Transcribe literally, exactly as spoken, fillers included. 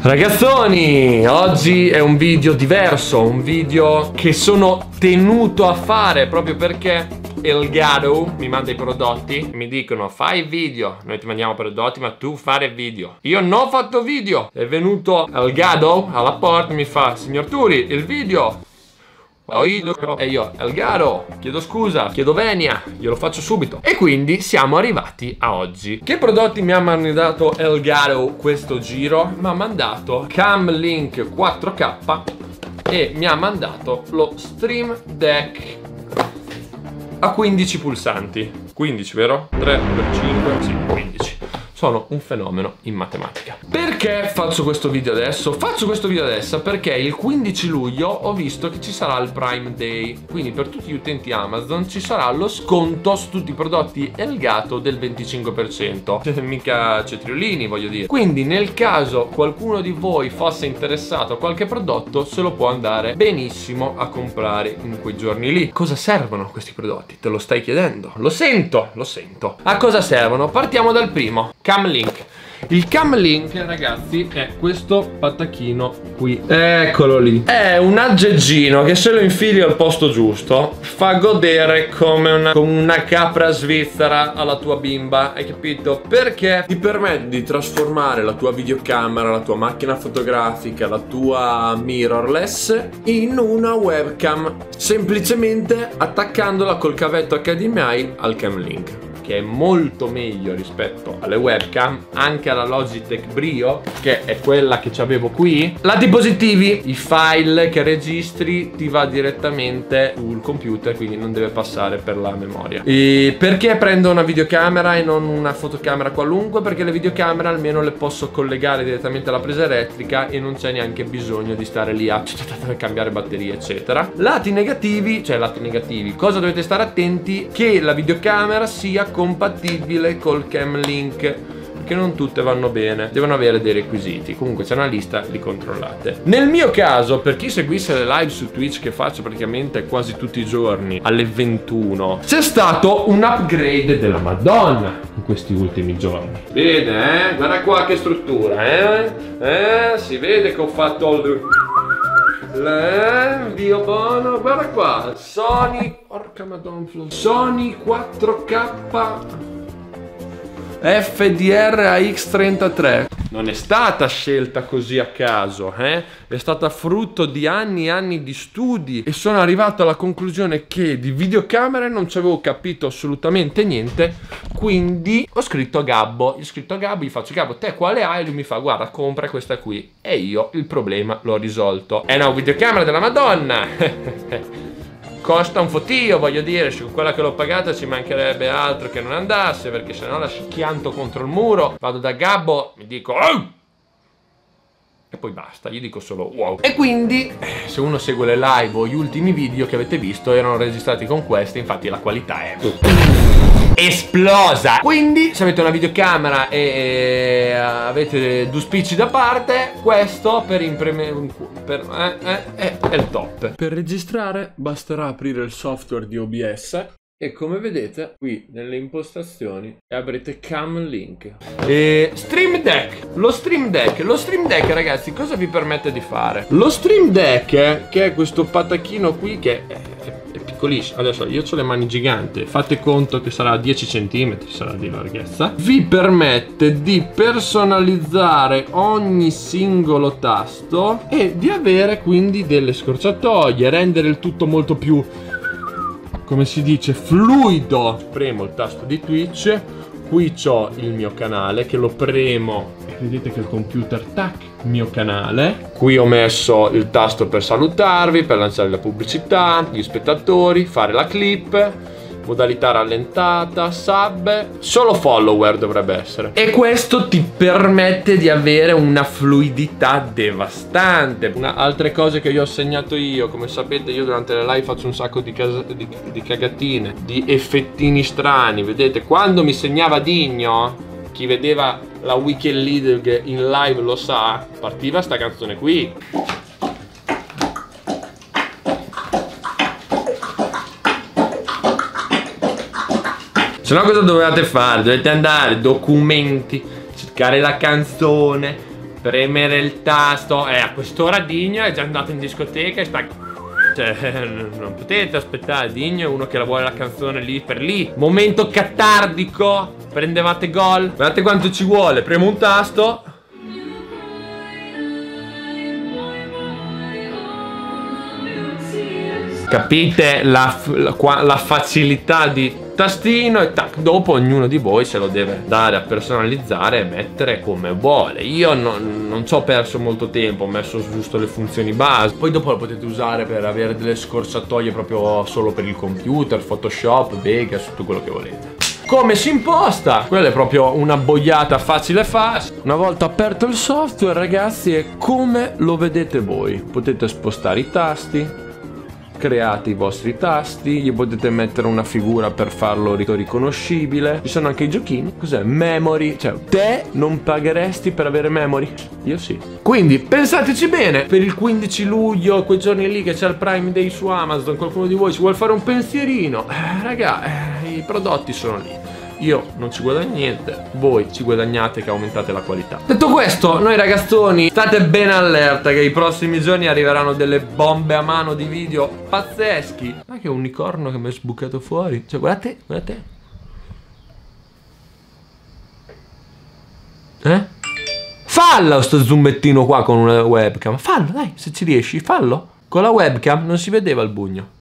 Ragazzoni, oggi è un video diverso, un video che sono tenuto a fare proprio perché Elgato mi manda i prodotti, mi dicono fai video, noi ti mandiamo prodotti ma tu fare video. Io non ho fatto video, è venuto Elgato alla porta e mi fa: signor Turi, il video. E io, Elgato, chiedo scusa, chiedo venia, glielo faccio subito. E quindi siamo arrivati a oggi. Che prodotti mi ha mandato Elgato questo giro? Mi ha mandato Camlink quattro K e mi ha mandato lo Stream Deck a quindici pulsanti. quindici, vero? tre per cinque, sì, quindici. Sono un fenomeno in matematica. Perché faccio questo video adesso? Faccio questo video adesso perché il quindici luglio ho visto che ci sarà il Prime Day. Quindi per tutti gli utenti Amazon ci sarà lo sconto su tutti i prodotti Elgato del venticinque per cento. Mica cetriolini, voglio dire. Quindi nel caso qualcuno di voi fosse interessato a qualche prodotto, se lo può andare benissimo a comprare in quei giorni lì. Cosa servono questi prodotti? Te lo stai chiedendo? Lo sento, lo sento. A cosa servono? Partiamo dal primo. Camlink. Il Camlink, ragazzi, è questo patachino qui. Eccolo lì. È un aggeggino che se lo infili al posto giusto fa godere come una, come una capra svizzera alla tua bimba. Hai capito? Perché ti permette di trasformare la tua videocamera, la tua macchina fotografica, la tua mirrorless in una webcam, semplicemente attaccandola col cavetto H D M I al Camlink, che è molto meglio rispetto alle webcam, anche alla Logitech Brio, che è quella che avevo qui. Lati positivi: i file che registri ti va direttamente sul computer, quindi non deve passare per la memoria. E perché prendo una videocamera e non una fotocamera qualunque? Perché le videocamere almeno le posso collegare direttamente alla presa elettrica e non c'è neanche bisogno di stare lì a cambiare batterie eccetera. Lati negativi, cioè lati negativi, cosa dovete stare attenti? Che la videocamera sia compatibile col Camlink, che non tutte vanno bene, devono avere dei requisiti. Comunque c'è una lista, li controllate. Nel mio caso, per chi seguisse le live su Twitch che faccio praticamente quasi tutti i giorni alle ventuno, c'è stato un upgrade della Madonna in questi ultimi giorni. Vede, eh? Guarda qua che struttura, eh? Eh? Si vede che ho fatto il Dio buono, guarda qua, Sony, porca madonna, Sony quattro K F D R A X trentatré. Non è stata scelta così a caso, eh? È stata frutto di anni e anni di studi e sono arrivato alla conclusione che di videocamere non ci avevo capito assolutamente niente. Quindi ho scritto a Gabbo, ho scritto a Gabbo, gli faccio: Gabbo, te quale hai? E lui mi fa: guarda, compra questa qui. E io il problema l'ho risolto. È una videocamera della Madonna. Costa un fotio, voglio dire, su quella che l'ho pagata ci mancherebbe altro che non andasse, perché sennò la schianto contro il muro. Vado da Gabbo, mi dico oh! E poi basta, gli dico solo wow. E quindi, se uno segue le live o gli ultimi video che avete visto, erano registrati con queste, infatti la qualità è esplosa. Quindi se avete una videocamera e avete due spicci da parte, questo per imprimere per, eh, eh, eh, è il top. Per registrare basterà aprire il software di O B S e come vedete qui nelle impostazioni avrete Camlink e Stream Deck. Lo Stream Deck, lo Stream Deck ragazzi, cosa vi permette di fare? Lo Stream Deck, eh, che è questo patachino qui che è, è piccolissimo. Adesso io ho le mani giganti, fate conto che sarà dieci centimetri, sarà di larghezza. Vi permette di personalizzare ogni singolo tasto e di avere quindi delle scorciatoie, rendere il tutto molto più, come si dice, fluido. Premo il tasto di Twitch, qui c'ho il mio canale che lo premo e vedete che il computer, tac, mio canale. Qui ho messo il tasto per salutarvi, per lanciare la pubblicità, gli spettatori, fare la clip, modalità rallentata, sub, solo follower dovrebbe essere. E questo ti permette di avere una fluidità devastante. Una, altre cose che vi ho segnato io, come sapete io durante le live faccio un sacco di, di, di cagatine, di effettini strani. Vedete, quando mi segnava Digno, chi vedeva la Weekend League in live lo sa, partiva sta canzone qui. Se no cosa dovete fare? Dovete andare, documenti, cercare la canzone, premere il tasto. Eh, a quest'ora Digno è già andato in discoteca e sta... Cioè, non potete aspettare. Digno è uno che la vuole la canzone lì per lì. Momento catardico. Prendevate gol. Guardate quanto ci vuole. Premo un tasto. Capite la, la, la facilità di tastino e tac, dopo ognuno di voi se lo deve dare a personalizzare e mettere come vuole. Io non, non ci ho perso molto tempo, ho messo giusto le funzioni base, poi dopo lo potete usare per avere delle scorciatoie proprio solo per il computer, Photoshop, Vegas, tutto quello che volete. Come si imposta? Quella è proprio una boiata facile facile. Una volta aperto il software, ragazzi, è come lo vedete voi. Potete spostare i tasti, create i vostri tasti, gli potete mettere una figura per farlo riconoscibile. Ci sono anche i giochini. Cos'è? Memory. Cioè, te non pagheresti per avere memory? Io sì. Quindi pensateci bene. Per il quindici luglio, quei giorni lì che c'è il Prime Day su Amazon, qualcuno di voi ci vuole fare un pensierino, eh, raga, eh, i prodotti sono lì. Io non ci guadagno niente, voi ci guadagnate che aumentate la qualità. Detto questo, noi ragazzoni state ben allerta che i prossimi giorni arriveranno delle bombe a mano di video pazzeschi. Ma che unicorno che mi è sbucato fuori. Cioè, guardate, guardate. Eh? Fallo sto zumbettino qua con una webcam. Fallo, dai, se ci riesci, fallo. Con la webcam non si vedeva il bugno.